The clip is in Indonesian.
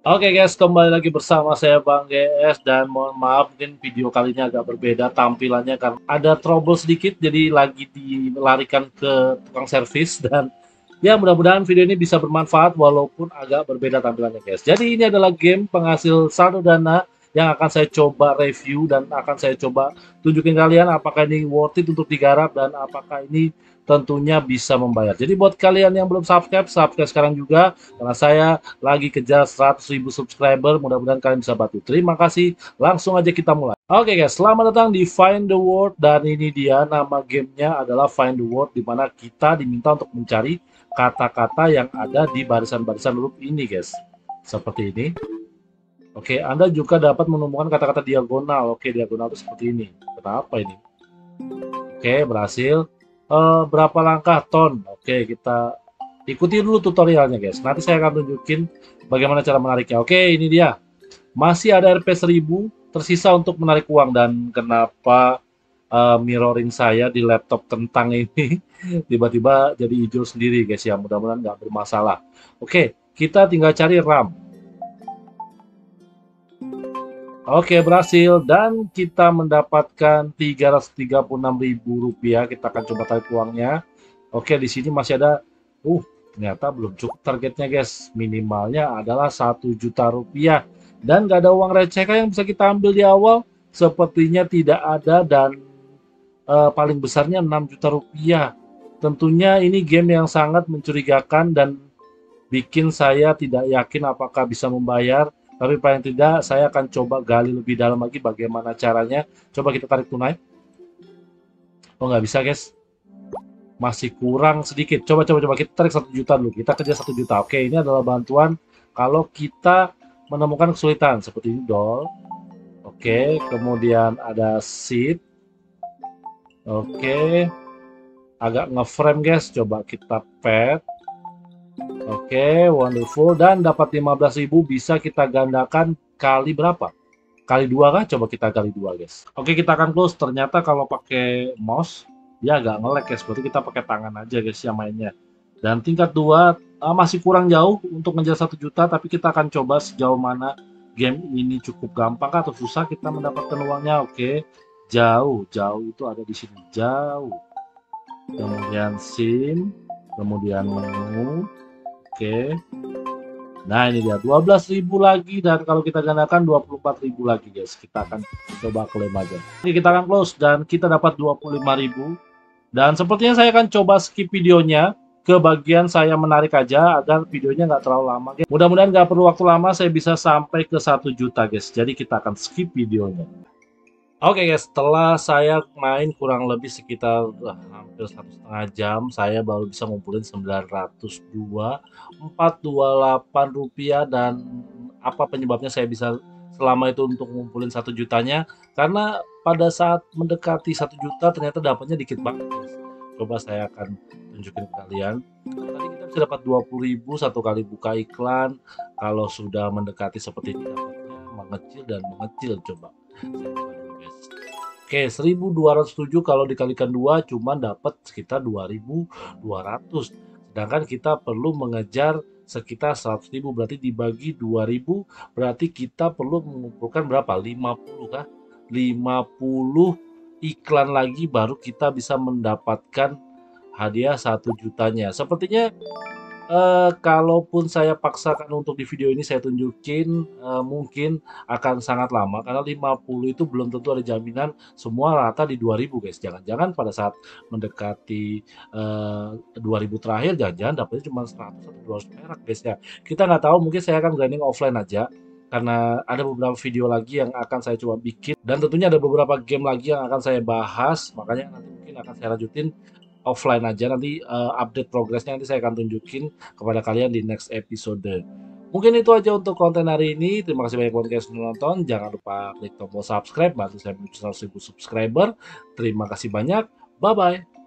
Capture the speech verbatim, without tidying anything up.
Oke guys, kembali lagi bersama saya Bang G S dan mohon maaf mungkin video kali ini agak berbeda tampilannya karena ada trouble sedikit jadi lagi dilarikan ke tukang servis dan ya mudah-mudahan video ini bisa bermanfaat walaupun agak berbeda tampilannya guys. Jadi ini adalah game penghasil saldo dana yang akan saya coba review dan akan saya coba tunjukin kalian apakah ini worth it untuk digarap dan apakah ini tentunya bisa membayar. Jadi buat kalian yang belum subscribe, subscribe sekarang juga karena saya lagi kejar seratus ribu subscriber, mudah-mudahan kalian bisa bantu. Terima kasih, langsung aja kita mulai. Oke guys, selamat datang di Find the Word dan ini dia nama gamenya adalah Find the Word di mana kita diminta untuk mencari kata-kata yang ada di barisan-barisan huruf ini guys. Seperti ini. Oke, Anda juga dapat menemukan kata-kata diagonal. Oke, diagonal itu seperti ini. Kenapa ini? Oke, berhasil. Uh, berapa langkah ton? Oke, kita ikuti dulu tutorialnya guys. Nanti saya akan tunjukin bagaimana cara menariknya. Oke, ini dia. Masih ada R P seribu tersisa untuk menarik uang dan kenapa uh, mirroring saya di laptop kentang ini tiba-tiba jadi hijau sendiri guys ya. Mudah-mudahan nggak bermasalah. Oke, kita tinggal cari RAM. Oke, berhasil dan kita mendapatkan tiga ratus tiga puluh enam ribu rupiah. Kita akan coba tarik uangnya. Oke, di sini masih ada uh ternyata belum cukup targetnya guys. Minimalnya adalah satu juta rupiah dan nggak ada uang recehan yang bisa kita ambil di awal. Sepertinya tidak ada dan uh, paling besarnya enam juta rupiah. Tentunya ini game yang sangat mencurigakan dan bikin saya tidak yakin apakah bisa membayar. Tapi paling tidak saya akan coba gali lebih dalam lagi bagaimana caranya. Coba kita tarik tunai. Oh nggak bisa guys. Masih kurang sedikit. Coba coba coba kita tarik satu juta dulu. Kita kerja satu juta. Oke, ini adalah bantuan kalau kita menemukan kesulitan seperti ini doll. Oke, kemudian ada seed. Oke, agak ngeframe guys. Coba kita pet. Oke, wonderful. Dan dapat lima belas ribu bisa kita gandakan kali berapa? Kali dua kah? Coba kita kali dua guys. Oke, kita akan close. Ternyata kalau pakai mouse ya agak nge-lag guys. Berarti kita pakai tangan aja guys yang mainnya. Dan tingkat dua uh, masih kurang jauh untuk ngejar satu juta, tapi kita akan coba sejauh mana game ini cukup gampang atau susah kita mendapatkan uangnya. Oke, jauh, jauh itu ada di sini, jauh. Kemudian sim, kemudian menu. Oke. Nah, ini dia dua belas ribu lagi dan kalau kita gandakan dua puluh empat ribu lagi, guys. Kita akan coba klaim aja. Ini kita akan close dan kita dapat dua puluh lima ribu. Dan sepertinya saya akan coba skip videonya ke bagian saya menarik aja agar videonya nggak terlalu lama. Mudah-mudahan nggak perlu waktu lama, saya bisa sampai ke satu juta, guys. Jadi kita akan skip videonya. Oke okay guys, setelah saya main kurang lebih sekitar uh, hampir satu setengah jam, saya baru bisa ngumpulin sembilan ratus dua ribu empat ratus dua puluh delapan rupiah. Dan apa penyebabnya saya bisa selama itu untuk ngumpulin satu jutanya? Karena pada saat mendekati satu juta ternyata dapatnya dikit banget guys. Coba saya akan tunjukin ke kalian. Tadi kita bisa dapat dua puluh ribu satu kali buka iklan. Kalau sudah mendekati seperti ini dapatnya mengecil dan mengecil. Coba Oke, seribu dua ratus tujuh kalau dikalikan dua cuma dapat sekitar dua ribu dua ratus. Sedangkan kita perlu mengejar sekitar seratus ribu, berarti dibagi dua ribu berarti kita perlu mengumpulkan berapa? lima puluh kah? lima puluh iklan lagi baru kita bisa mendapatkan hadiah satu jutanya. Sepertinya Uh, kalaupun saya paksakan untuk di video ini saya tunjukin uh, mungkin akan sangat lama karena lima puluh itu belum tentu ada jaminan semua rata di dua ribu guys. Jangan-jangan pada saat mendekati uh, dua ribu terakhir jangan-jangan dapatnya cuma seratus atau dua ratus perak guys ya. Kita nggak tahu, mungkin saya akan grinding offline aja karena ada beberapa video lagi yang akan saya coba bikin dan tentunya ada beberapa game lagi yang akan saya bahas, makanya nanti mungkin akan saya lanjutin offline aja. Nanti uh, update progresnya nanti saya akan tunjukin kepada kalian di next episode. Mungkin itu aja untuk konten hari ini. Terima kasih banyak buat kalian sudah nonton. Jangan lupa klik tombol subscribe, bantu saya menuju seratus ribu subscriber. Terima kasih banyak. Bye bye.